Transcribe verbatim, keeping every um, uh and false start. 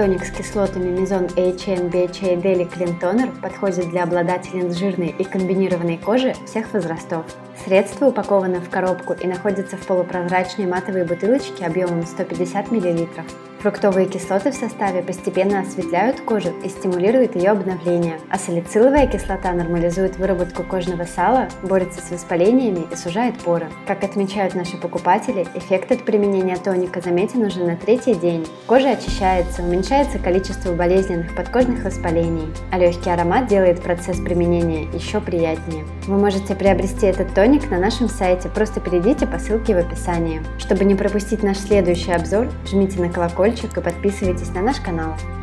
Тоник с кислотами Mizone эйч эн би эйч эй Daily Clean Toner подходит для обладателей жирной и комбинированной кожи всех возрастов. Средство упаковано в коробку и находится в полупрозрачной матовой бутылочке объемом сто пятьдесят миллилитров. Фруктовые кислоты в составе постепенно осветляют кожу и стимулируют ее обновление, а салициловая кислота нормализует выработку кожного сала, борется с воспалениями и сужает поры. Как отмечают наши покупатели, эффект от применения тоника заметен уже на третий день. Кожа очищается, уменьшается количество болезненных подкожных воспалений, а легкий аромат делает процесс применения еще приятнее. Вы можете приобрести этот тоник на нашем сайте, просто перейдите по ссылке в описании. Чтобы не пропустить наш следующий обзор, жмите на колокольчик и подписывайтесь на наш канал.